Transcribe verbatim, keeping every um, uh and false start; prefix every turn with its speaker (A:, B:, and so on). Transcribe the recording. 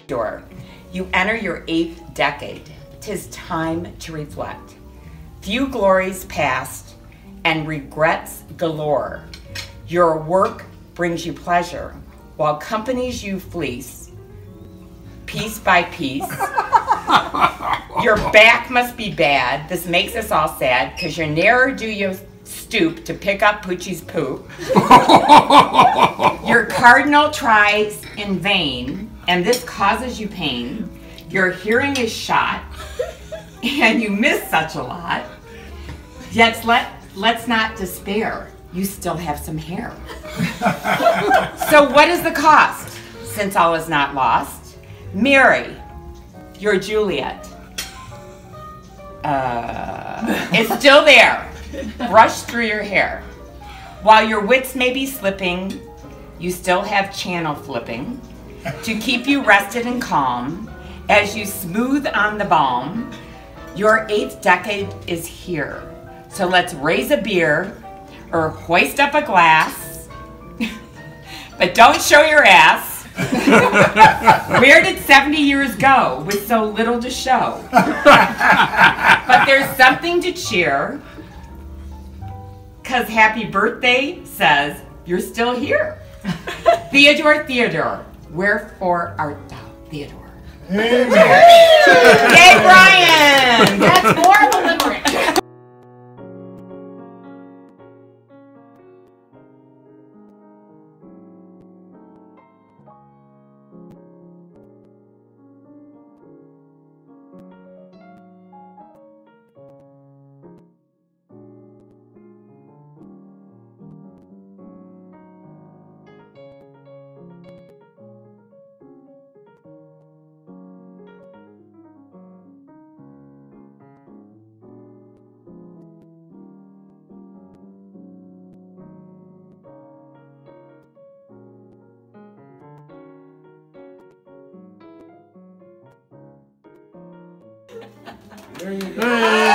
A: door. You enter your eighth decade. 'Tis time to reflect. Few glories past and regrets galore. Your work brings you pleasure, while companies you fleece, piece by piece. Your back must be bad. This makes us all sad, because you ne'er do you stoop to pick up Poochie's poop. Your cardinal tries in vain, and this causes you pain. Your hearing is shot, and you miss such a lot. Yet let, let's not despair. You still have some hair. So what is the cost, since all is not lost? Mary, your Juliet. Uh, it's still there. Brush through your hair. While your wits may be slipping, you still have channel flipping to keep you rested and calm as you smooth on the balm. Your eighth decade is here. So let's raise a beer or hoist up a glass, but don't show your ass. Where did seventy years go with so little to show? But there's something to cheer, because happy birthday says you're still here. Theodore, Theodore, wherefore art thou, Theodore? Yay, Brian! That's more of a limerick.
B: There you go.